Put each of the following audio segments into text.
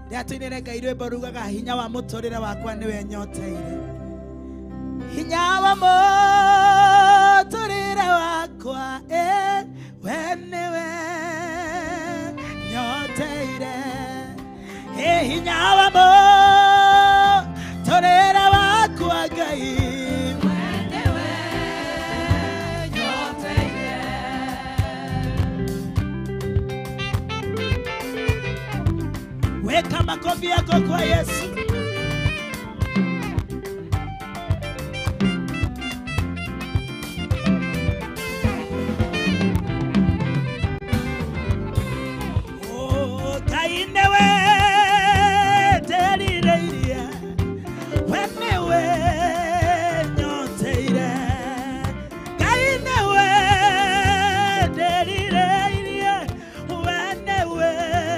Ndiatinire Ngai rwimbo rugaga hinya wa muturire wakwa niwe nyoteire. Hinya wa muturire wakwa we niwe nyoteire. Hinya wa muturire wakwa Ngai weka makofi yako kwa Yesu. Oh, kainewe terireiria wenewe nyoteire. Kainewe terireiria wenewe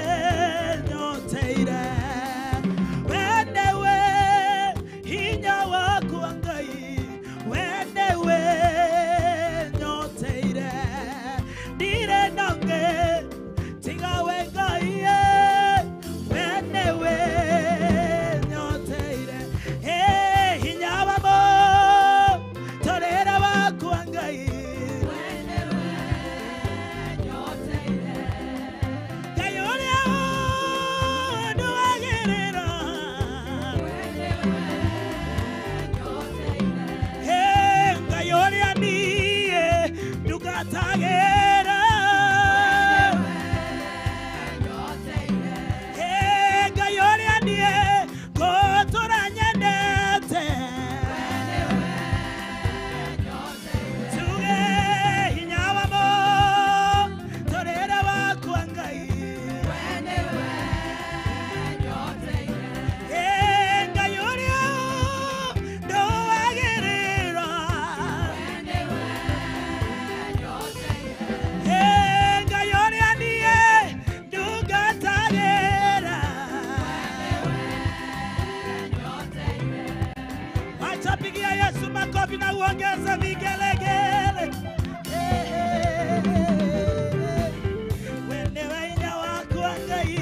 na uongeza vigelegele. Wenewe hinya wakwa Ngai.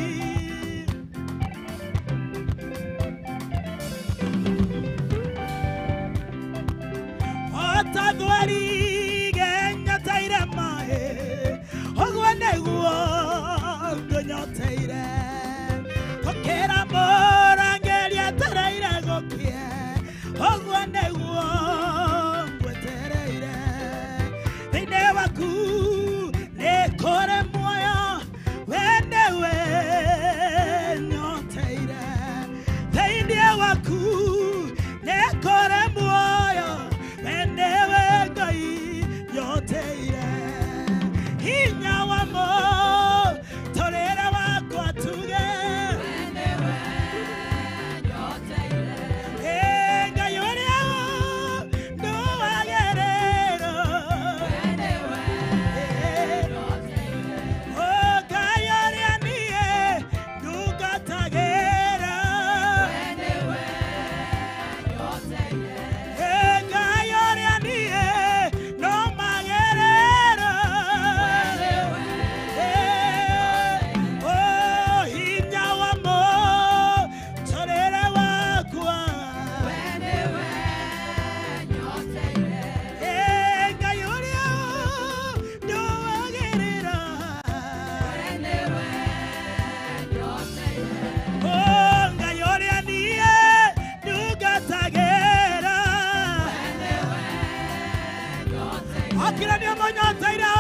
Otathwari genyoteire mae ogwo niguo ngonyoteire. Okera morangeria tereire gokie ogwo niguo ngwetereire. Thĩinĩ waku nĩ kũrĩ muoyo wenewe nyoteire. Thĩinĩ waku nĩ kũrĩ muoyo wenewe Ngai nyoteire. Hinya wa mũtũrĩre wakwa tuge wenewe nyoteire. Ngai ũrĩa ndũwagĩrĩrwo wenewe nyoteire. Ngai ũrĩa niĩ ndungatagĩra wenewe nyoteire. Ngai ũrĩa niĩ ndũmagĩrĩra wenewe hinya wa mũtũrĩre wakwa wenewe nyoteire. Ngai ũrĩa ndũwagĩrĩra wenewe nyoteire. Ngai ũrĩa niĩ ndungatagĩra wenewe nyoteire. Akĩra nĩ mũnyoteire